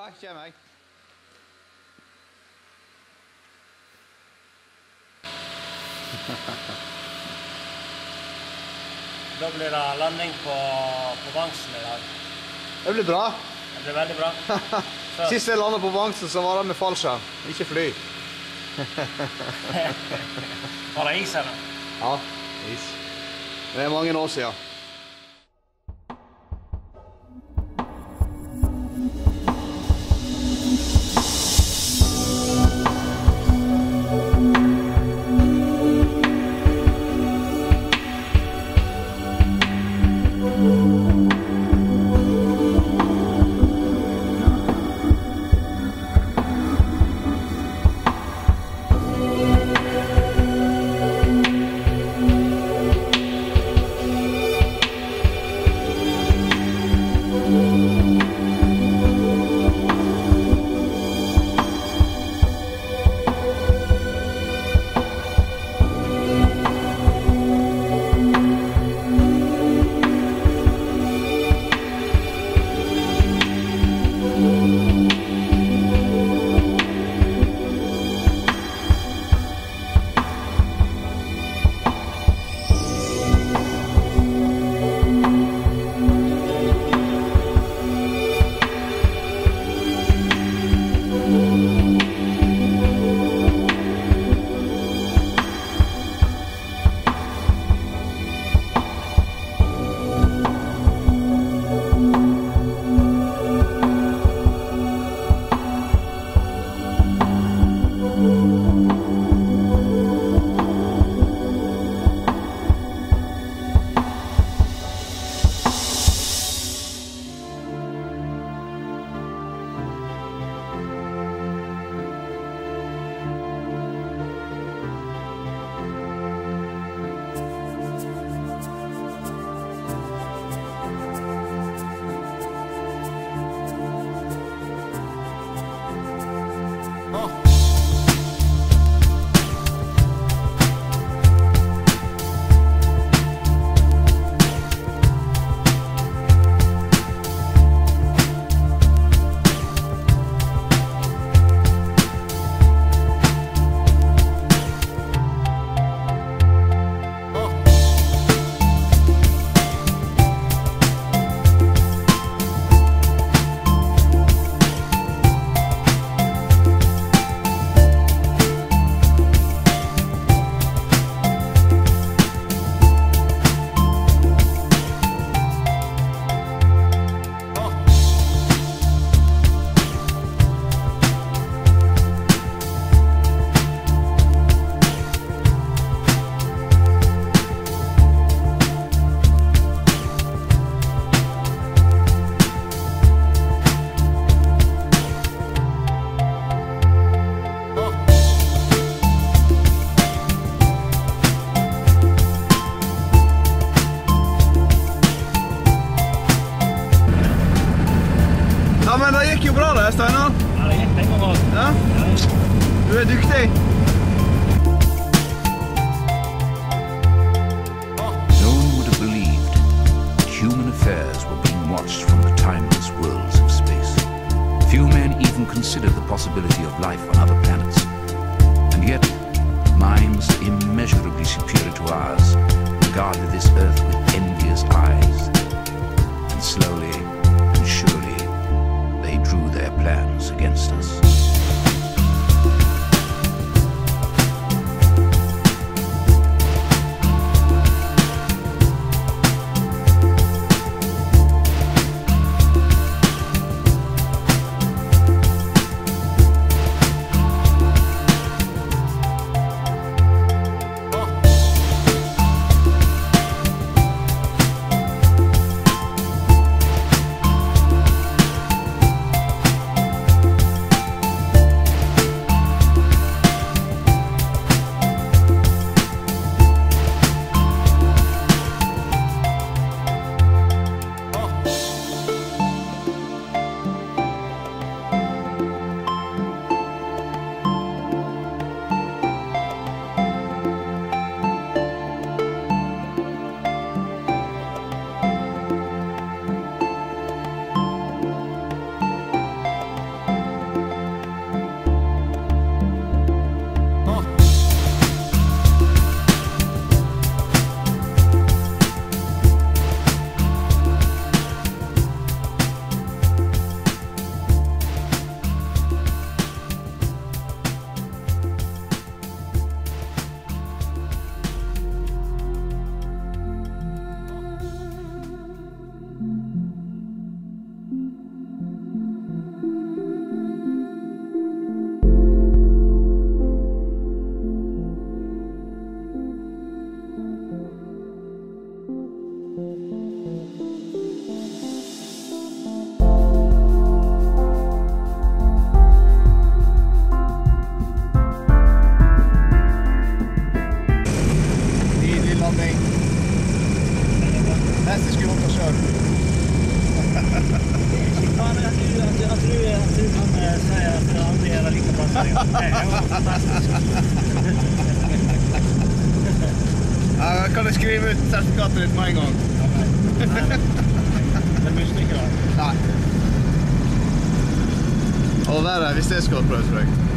kommer jeg. Da blir det landing på Vangsen I dag. Det blir bra. Det blir veldig bra. Sist jeg landet på Vangsen, så var det med fallskjerm, ikke fly. Var det is eller? Ja, is. Det er mange år siden. Ja, men det gikk jo bra det, Steinar. Ja, det gikk det bra. Ja? Du er dyktig. No one would have believed that human affairs were being watched from the timeless worlds of space. Few men even considered the possibility of life on other planets. And yet, minds immeasurably superior to ours regarded this Earth with envious eyes. And slowly and surely, they drew their plans against us. Kan du skrive ut sertifikatet ditt med en gang? Det er mye stykker da. Nei. Og verre hvis det er skuddprøve, tror jeg.